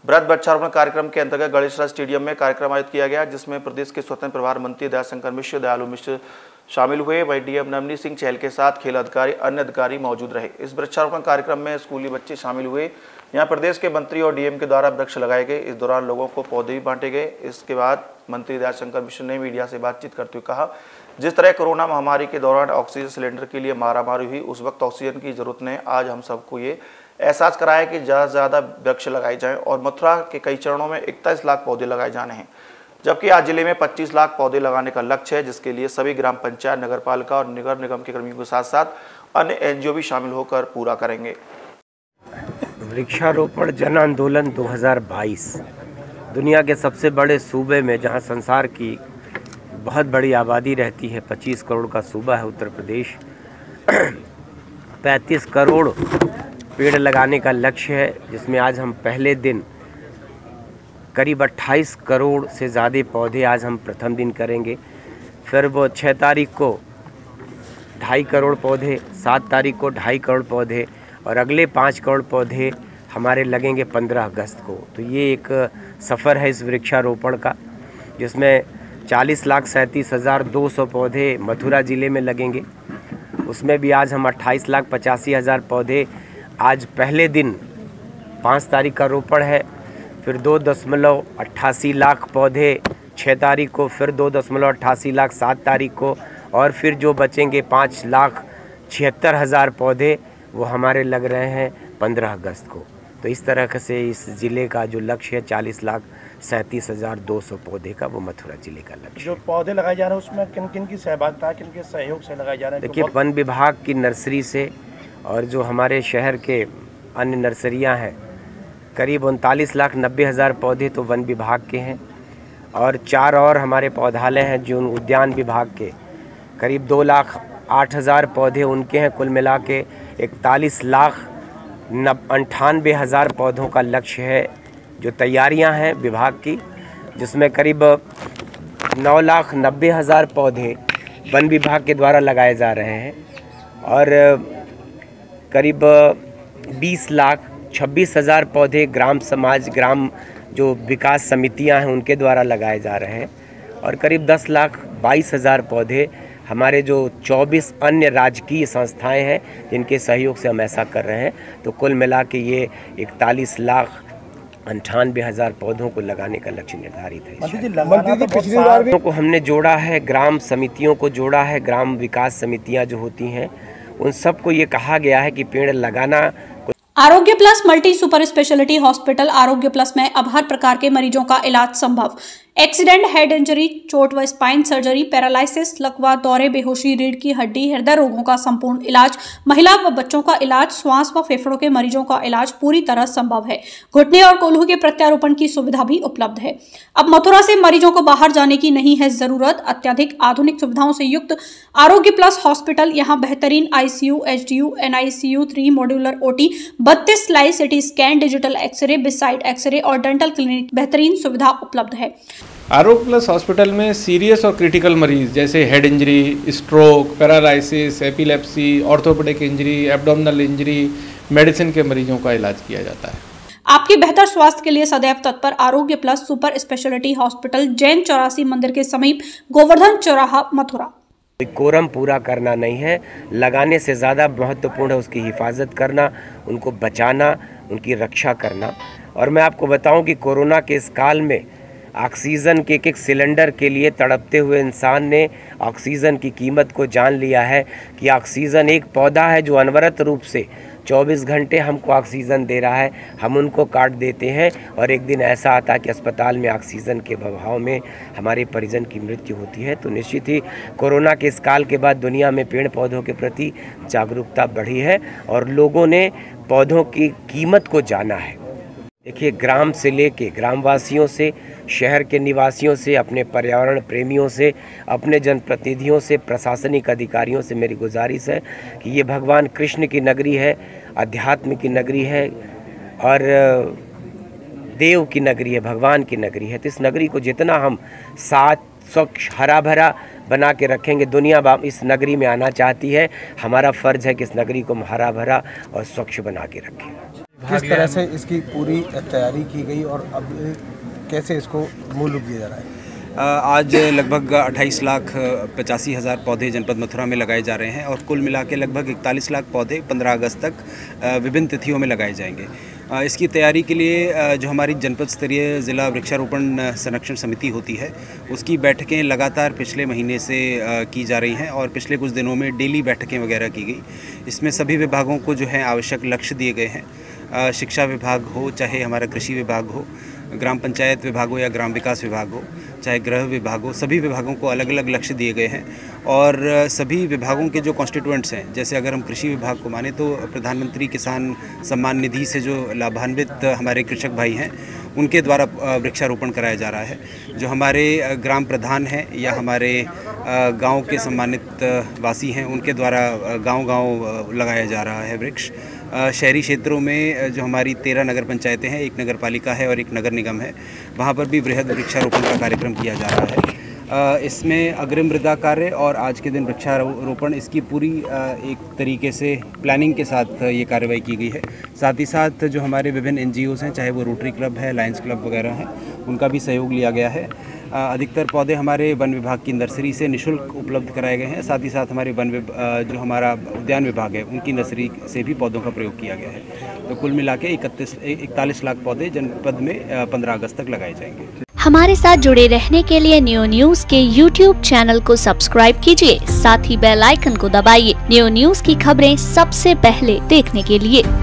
वृहद वृक्षारोपण कार्यक्रम के अंतर्गत गणेश राज स्टेडियम में कार्यक्रम आयोजित किया गया, जिसमें प्रदेश के स्वतंत्र प्रभार मंत्री दयाशंकर मिश्र, दयालु मिश्र शामिल हुए। वहीं डीएम नवनीत सिंह चहल के साथ खेल अधिकारी, अन्य अधिकारी मौजूद रहे। इस वृक्षारोपण कार्यक्रम में स्कूली बच्चे शामिल हुए। यहाँ प्रदेश के मंत्री और डीएम के द्वारा वृक्ष लगाए गए। इस दौरान लोगों को पौधे भी बांटे गए। इसके बाद मंत्री दयाशंकर मिश्र ने मीडिया से बातचीत करते हुए कहा, जिस तरह कोरोना महामारी के दौरान ऑक्सीजन सिलेंडर के लिए मारामारी हुई, उस वक्त ऑक्सीजन की जरूरत ने आज हम सबको ये एहसास कराया कि ज़्यादा से ज़्यादा वृक्ष लगाए जाएं और मथुरा के कई चरणों में 41 लाख पौधे लगाए जाने हैं, जबकि आज जिले में 25 लाख पौधे लगाने का लक्ष्य है, जिसके लिए सभी ग्राम पंचायत, नगर पालिका और नगर निगम के कर्मियों के साथ साथ अन्य एनजीओ भी शामिल होकर पूरा करेंगे। वृक्षारोपण जन आंदोलन 2022 दुनिया के सबसे बड़े सूबे में, जहां संसार की बहुत बड़ी आबादी रहती है, 25 करोड़ का सूबा है उत्तर प्रदेश, 35 करोड़ पेड़ लगाने का लक्ष्य है, जिसमें आज हम पहले दिन करीब 28 करोड़ से ज़्यादा पौधे आज हम प्रथम दिन करेंगे। फिर वो 6 तारीख को 2.5 करोड़ पौधे, 7 तारीख को 2.5 करोड़ पौधे और अगले 5 करोड़ पौधे हमारे लगेंगे 15 अगस्त को। तो ये एक सफ़र है इस वृक्षारोपण का, जिसमें 40,37,200 पौधे मथुरा ज़िले में लगेंगे। उसमें भी आज हम 28,85,000 पौधे आज पहले दिन 5 तारीख का रोपण है। फिर 2.88 लाख पौधे 6 तारीख को, फिर 2.88 लाख 7 तारीख को, और फिर जो बचेंगे 5,76,000 पौधे वो हमारे लग रहे हैं 15 अगस्त को। तो इस तरह से इस ज़िले का जो लक्ष्य है 40,37,200 पौधे का, वो मथुरा ज़िले का लक्ष्य। जो पौधे लगाए जा रहे हैं उसमें किन किन की सहभागिता, किन के सहयोग से लगाए जा रहे हैं? देखिए, वन विभाग की नर्सरी से और जो हमारे शहर के अन्य नर्सरियां हैं, करीब 39,90,000 पौधे तो वन विभाग के हैं, और 4 और हमारे पौधालय हैं जो उद्यान विभाग के, करीब 2,08,000 पौधे उनके हैं। कुल मिला के 41,98,000 पौधों का लक्ष्य है जो तैयारियां हैं विभाग की, जिसमें करीब 9,90,000 पौधे वन विभाग के द्वारा लगाए जा रहे हैं और करीब 20,26,000 पौधे ग्राम समाज, ग्राम जो विकास समितियां हैं उनके द्वारा लगाए जा रहे हैं, और करीब 10,22,000 पौधे हमारे जो 24 अन्य राजकीय संस्थाएं हैं जिनके सहयोग से हम ऐसा कर रहे हैं। तो कुल मिला के ये 41,98,000 पौधों को लगाने का लक्ष्य निर्धारित है। पिछली बार भी को हमने जोड़ा है, ग्राम समितियों को जोड़ा है। ग्राम विकास समितियां जो होती हैं उन सबको ये कहा गया है कि पेड़ लगाना। Arogya plus multi super speciality hospital Arogya plus में अब हर प्रकार के मरीजों का इलाज संभव। एक्सीडेंट, हेड इंजरी, चोट व स्पाइन सर्जरी, पैरालिसिस, लकवा, दौरे, बेहोशी, रीढ़ की हड्डी, हृदय रोगों का संपूर्ण इलाज, महिला व बच्चों का इलाज, श्वास व फेफड़ों के मरीजों का इलाज पूरी तरह संभव है। घुटने और कोल्हू के प्रत्यारोपण की सुविधा भी उपलब्ध है। अब मथुरा से मरीजों को बाहर जाने की नहीं है जरूरत। अत्याधिक आधुनिक सुविधाओं से युक्त आरोग्य प्लस हॉस्पिटल, यहाँ बेहतरीन ICU, HDU, NICU, 3 modular OT, 32 slice CT scan, digital x-ray, bedside x-ray और डेंटल क्लिनिक, बेहतरीन सुविधा उपलब्ध है। आरोग्य प्लस हॉस्पिटल में सीरियस और क्रिटिकल मरीज जैसे head injury, stroke, paralysis, epilepsy, orthopaedic injury, abdominal injury, medicine के मरीजों का इलाज किया जाता है। आपके बेहतर स्वास्थ्य के लिए सदैव तत्पर Arogya plus super speciality hospital, Jain 84 मंदिर के समीप, गोवर्धन चौराहा, मथुरा। कोरम पूरा करना नहीं है, लगाने से ज़्यादा महत्वपूर्ण है उसकी हिफाजत करना, उनको बचाना, उनकी रक्षा करना। और मैं आपको बताऊं कि कोरोना के इस काल में ऑक्सीजन के एक सिलेंडर के लिए तड़पते हुए इंसान ने ऑक्सीजन की कीमत को जान लिया है कि ऑक्सीजन एक पौधा है जो अनवरत रूप से 24 घंटे हमको ऑक्सीजन दे रहा है। हम उनको काट देते हैं और एक दिन ऐसा आता है कि अस्पताल में ऑक्सीजन के अभाव में हमारे परिजन की मृत्यु होती है। तो निश्चित ही कोरोना के इस काल के बाद दुनिया में पेड़ पौधों के प्रति जागरूकता बढ़ी है और लोगों ने पौधों की कीमत को जाना है। देखिए, ग्राम से लेके ग्रामवासियों से, शहर के निवासियों से, अपने पर्यावरण प्रेमियों से, अपने जनप्रतिनिधियों से, प्रशासनिक अधिकारियों से मेरी गुजारिश है कि ये भगवान कृष्ण की नगरी है, अध्यात्म की नगरी है और देव की नगरी है, भगवान की नगरी है। तो इस नगरी को जितना हम साथ, स्वच्छ, हरा भरा बना के रखेंगे, दुनिया इस नगरी में आना चाहती है। हमारा फ़र्ज़ है कि इस नगरी को हम हरा भरा और स्वच्छ बना के रखें। किस तरह से इसकी पूरी तैयारी की गई और अब कैसे इसको मूल रूप दिया जा रहा है? आज लगभग 28,85,000 पौधे जनपद मथुरा में लगाए जा रहे हैं और कुल मिला के लगभग 41 लाख पौधे 15 अगस्त तक विभिन्न तिथियों में लगाए जाएंगे। इसकी तैयारी के लिए जो हमारी जनपद स्तरीय ज़िला वृक्षारोपण संरक्षण समिति होती है, उसकी बैठकें लगातार पिछले महीने से की जा रही हैं और पिछले कुछ दिनों में डेली बैठकें वगैरह की गई। इसमें सभी विभागों को जो है आवश्यक लक्ष्य दिए गए हैं। शिक्षा विभाग हो, चाहे हमारा कृषि विभाग हो, ग्राम पंचायत विभाग हो या ग्राम विकास विभाग हो, चाहे गृह विभाग हो, सभी विभागों को अलग अलग लक्ष्य दिए गए हैं और सभी विभागों के जो कॉन्स्टिट्यूएंट्स हैं, जैसे अगर हम कृषि विभाग को माने तो प्रधानमंत्री किसान सम्मान निधि से जो लाभान्वित हमारे कृषक भाई हैं, उनके द्वारा वृक्षारोपण कराया जा रहा है। जो हमारे ग्राम प्रधान हैं या हमारे गांव के सम्मानित वासी हैं, उनके द्वारा गांव-गांव लगाया जा रहा है वृक्ष। शहरी क्षेत्रों में जो हमारी 13 नगर पंचायतें हैं, एक नगर पालिका है और एक नगर निगम है, वहाँ पर भी वृहद वृक्षारोपण का कार्यक्रम किया जा रहा है। इसमें अग्रिम मृदा कार्य और आज के दिन वृक्षारोपण, इसकी पूरी एक तरीके से प्लानिंग के साथ ये कार्रवाई की गई है। साथ ही साथ जो हमारे विभिन्न NGOs हैं, चाहे वो रोटरी क्लब है, लायंस क्लब वगैरह हैं, उनका भी सहयोग लिया गया है। अधिकतर पौधे हमारे वन विभाग की नर्सरी से निःशुल्क उपलब्ध कराए गए हैं। साथ ही साथ हमारे जो हमारा उद्यान विभाग है, उनकी नर्सरी से भी पौधों का प्रयोग किया गया है। तो कुल मिला के 41 लाख पौधे जनपद में 15 अगस्त तक लगाए जाएंगे। हमारे साथ जुड़े रहने के लिए न्यू न्यूज के YouTube चैनल को सब्सक्राइब कीजिए, साथ ही बेल आइकन को दबाइए न्यू न्यूज की खबरें सबसे पहले देखने के लिए।